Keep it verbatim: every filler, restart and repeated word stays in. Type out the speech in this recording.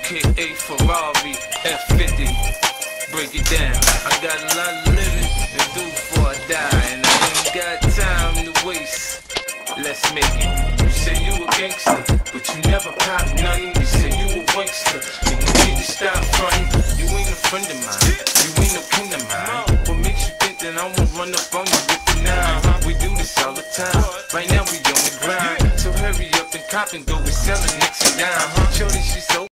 K A Ferrari F fifty. Break it down. I got a lot of living to do before I die, and I ain't got time to waste. Let's make it. You say you a gangster, but you never pop nothing. You say you a wankster, and you need to stop fronting. You ain't a friend of mine, you ain't no kin of mine. What makes you think that I won't run up on you with the nine? We do this all the time. Right now we on the grind, so hurry up and cop and go. We selling next and down. Shorty, she's so